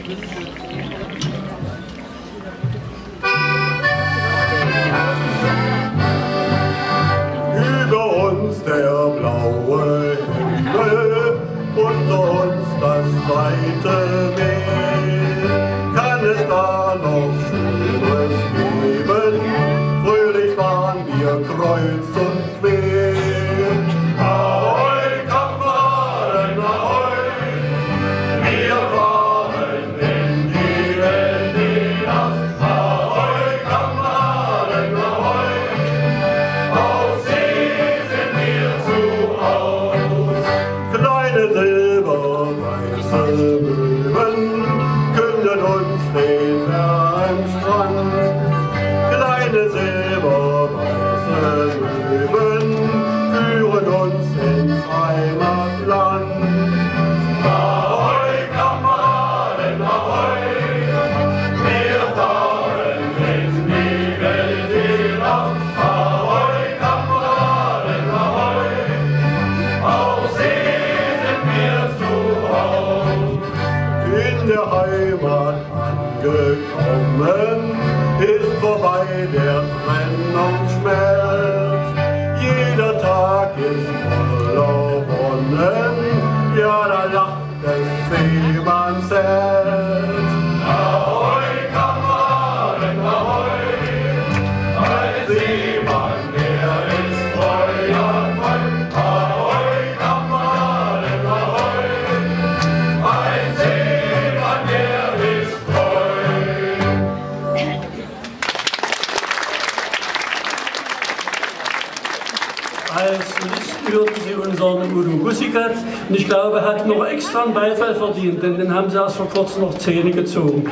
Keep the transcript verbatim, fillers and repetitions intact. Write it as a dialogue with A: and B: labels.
A: Über uns der blaue Himmel, unter uns das weite Meer. Kann es da noch Schöneres geben? Fröhlich waren wir kreuz und quer. Ahoi, Kameraden, ahoi, wir fahren in die Welt hinaus. Ahoi, Kameraden, ahoi, auf See sind wir zu Haus. Kleine silberweiße Möwen künden uns den fernen Strand. Kleine silberweiße Möwen führen uns ins Heimatland. Ahoi, Kameraden, ahoi, wir fahren in die Welt hinaus. Ahoi, Kameraden, ahoi, auf See sind wir zu Haus. In der Heimat angekommen, ist vorbei der Trennungsschmerz. Jeder Tag ist voller Wonnen, ja, da lacht des Seemanns Herz. Ahoi, Kameraden, ahoi, ein Seemann, der ist treu, ja treu. Ahoi, Kameraden, ahoi, ein Seemann, der ist treu.
B: Als Solisten hörten Sie unseren Udo Gussikat und ich glaube, er hat noch extra einen Beifall verdient, denn den haben Sie erst vor kurzem noch Zähne gezogen.